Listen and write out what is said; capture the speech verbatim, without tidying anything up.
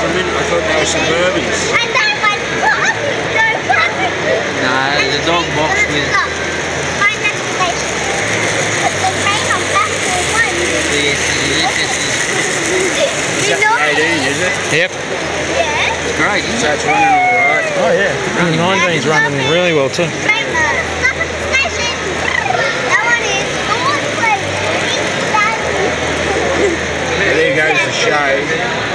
for a minute. I thought they were Suburbans. And that one, No, the dog box with my next station. The train on platform one. this. You know? eighteen, is it? Yep. Yeah. It's great, isn't So it? it's running all right. Oh yeah. The nineteen's running really well too. Train, uh, stop at the station. That one is North Place. There goes the show.